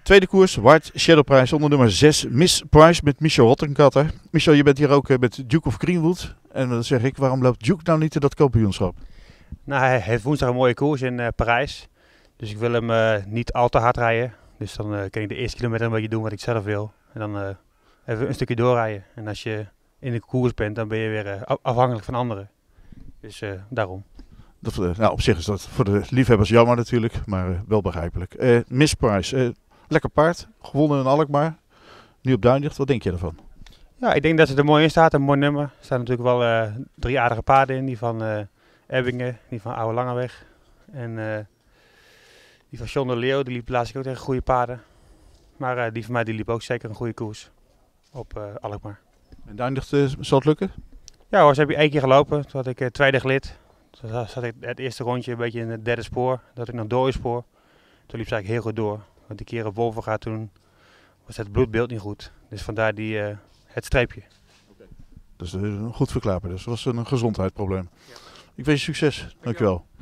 Tweede koers, White Shadow Prize onder nummer 6, Miss Price met Michel Hottenkatter. Michel, je bent hier ook met Duke of Greenwood. En dan zeg ik, waarom loopt Duke nou niet in dat kampioenschap? Nou, hij heeft woensdag een mooie koers in Parijs. Dus ik wil hem niet al te hard rijden. Dus dan kan ik de eerste kilometer een beetje doen wat ik zelf wil. En dan even een stukje doorrijden. En als je in de koers bent, dan ben je weer afhankelijk van anderen. Dus daarom. Nou, op zich is dat voor de liefhebbers jammer natuurlijk, maar wel begrijpelijk. Miss Price, lekker paard, gewonnen in Alkmaar, nu op Duinlicht. Wat denk je ervan? Ja, ik denk dat het er mooi in staat, een mooi nummer. Er staan natuurlijk wel 3 aardige paarden in. Die van Ebbingen, die van Oude Langeweg. En die van John de Leeuw, die liep laatst ook tegen goede paarden. Maar die van mij die liep ook zeker een goede koers op Alkmaar. En Duinlicht, zal het lukken? Ja hoor, ze heb je 1 keer gelopen. Toen had ik tweede gelid. Toen zat ik het eerste rondje een beetje in het derde spoor. Toen had ik nog dode spoor. Toen liep ze eigenlijk heel goed door. Want die keer op Wolvenga toen was het bloedbeeld niet goed. Dus vandaar het streepje. Dat is goed verklapen, dus dat was een gezondheidsprobleem. Ja. Ik wens je succes, dankjewel.